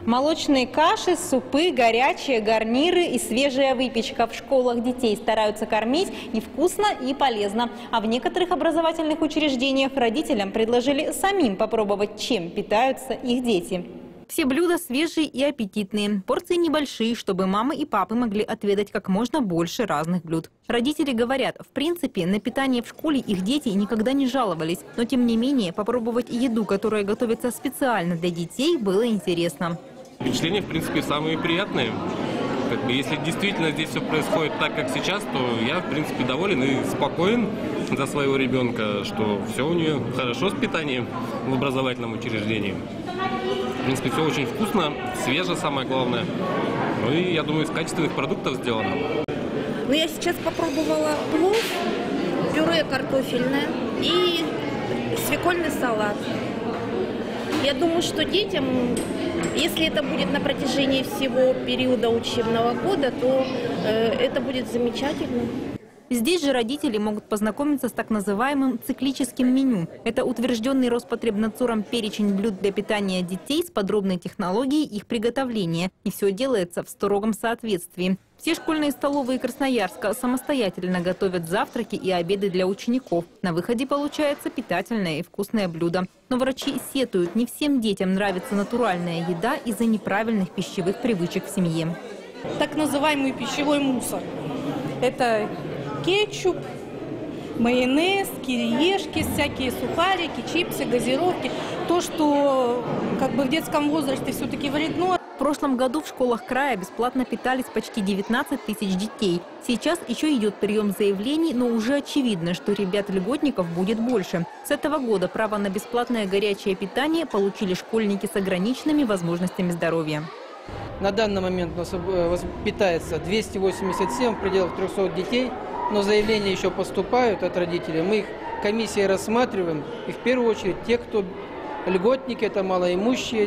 Молочные каши, супы, горячие гарниры и свежая выпечка. В школах детей стараются кормить и вкусно, и полезно. А в некоторых образовательных учреждениях родителям предложили самим попробовать, чем питаются их дети. Все блюда свежие и аппетитные. Порции небольшие, чтобы мамы и папы могли отведать как можно больше разных блюд. Родители говорят, в принципе, на питание в школе их дети никогда не жаловались. Но тем не менее, попробовать еду, которая готовится специально для детей, было интересно. Впечатления, в принципе, самые приятные. Если действительно здесь все происходит так, как сейчас, то я, в принципе, доволен и спокоен за своего ребенка, что все у нее хорошо с питанием в образовательном учреждении. В принципе, все очень вкусно, свеже, самое главное. Ну и, я думаю, из качественных продуктов сделано. Ну, я сейчас попробовала плов, пюре картофельное и свекольный салат. Я думаю, что детям, если это будет на протяжении всего периода учебного года, то это будет замечательно. Здесь же родители могут познакомиться с так называемым циклическим меню. Это утвержденный Роспотребнадзором перечень блюд для питания детей с подробной технологией их приготовления. И все делается в строгом соответствии. Все школьные столовые Красноярска самостоятельно готовят завтраки и обеды для учеников. На выходе получается питательное и вкусное блюдо. Но врачи сетуют, не всем детям нравится натуральная еда из-за неправильных пищевых привычек в семье. Так называемый пищевой мусор. Это кетчуп, майонез, кириешки, всякие сухарики, чипсы, газировки. То, что в детском возрасте все-таки вредно. В прошлом году в школах края бесплатно питались почти 19 тысяч детей. Сейчас еще идет прием заявлений, но уже очевидно, что ребят-льготников будет больше. С этого года право на бесплатное горячее питание получили школьники с ограниченными возможностями здоровья. На данный момент у нас питается 287 в пределах 300 детей, но заявления еще поступают от родителей. Мы их комиссией рассматриваем, и в первую очередь те, кто льготники, это малоимущие,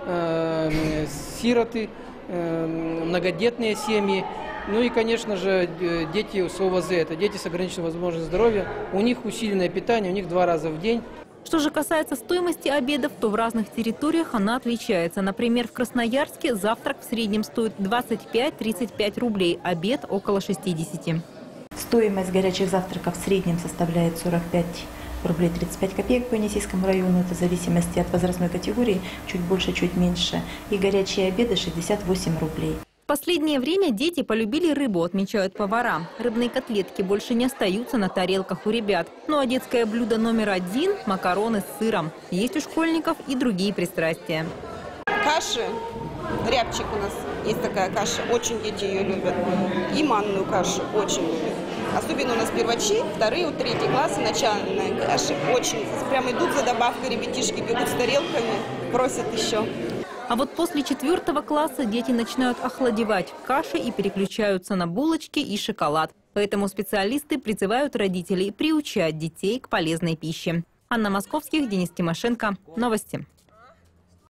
сироты, многодетные семьи. Ну и, конечно же, дети с ОВЗ, это дети с ограниченной возможностью здоровья. У них усиленное питание, у них 2 раза в день. Что же касается стоимости обедов, то в разных территориях она отличается. Например, в Красноярске завтрак в среднем стоит 25-35 рублей, обед – около 60. Стоимость горячих завтраков в среднем составляет 45 рублей 35 копеек по Енисейскому району. Это в зависимости от возрастной категории, чуть больше, чуть меньше. И горячие обеды 68 рублей. В последнее время дети полюбили рыбу, отмечают повара. Рыбные котлетки больше не остаются на тарелках у ребят. Ну а детское блюдо номер 1 – макароны с сыром. Есть у школьников и другие пристрастия. Каши, рябчик у нас есть такая каша, очень дети ее любят. И манную кашу очень любят. Особенно у нас первачи, 2-3 классы, начальные каши. Очень прям идут за добавкой, ребятишки бегут с тарелками, просят еще. А вот после 4 класса дети начинают охладевать каши и переключаются на булочки и шоколад. Поэтому специалисты призывают родителей приучать детей к полезной пище. Анна Московских, Денис Тимошенко. Новости.